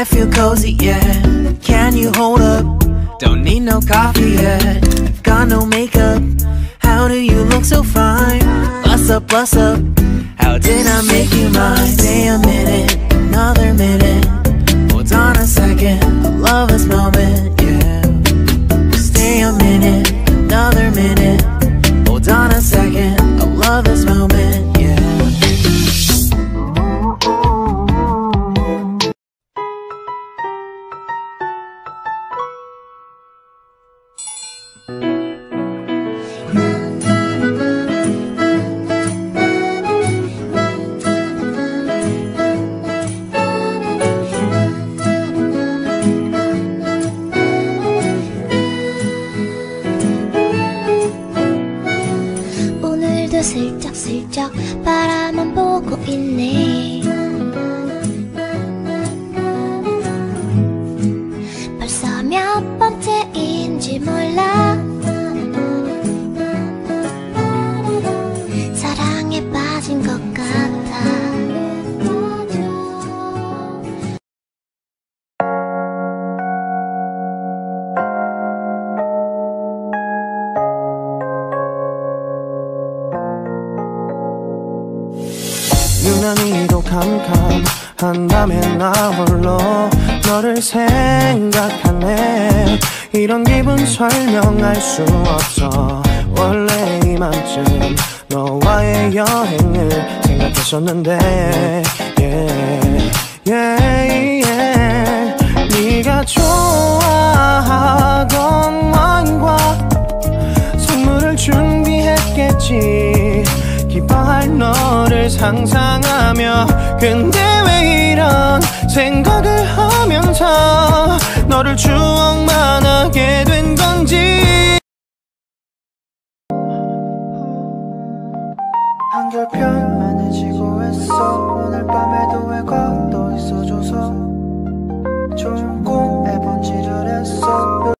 I feel cozy, yeah. Can you hold up? Don't need no coffee yet. Got no makeup. How do you look so fine? Bust up, bust up. How did I make you mine? Stay a minute, another minute. Hold on a second, I love this moment, yeah. Stay a minute, another minute. Hold on a second, I love this moment, yeah. 슬쩍슬쩍 바라만 보고 있네. 벌써 몇 번째인지 몰라. 사랑에 빠진 것 같아. 유난히도 캄캄한 밤에 나 홀로 너를 생각하네. 이런 기분 설명할 수 없어. 원래 이맘쯤 너와의 여행을 생각했었는데 네가 좋아하던 와인과 선물을 준비했겠지. 기뻐할 너를 상상하며. 근데 왜 이런 생각을 하면서 너를 추억만 하게 된 건지. 한결 편안해지고 했어. 오늘 밤에도 왜 걷어 있어줘서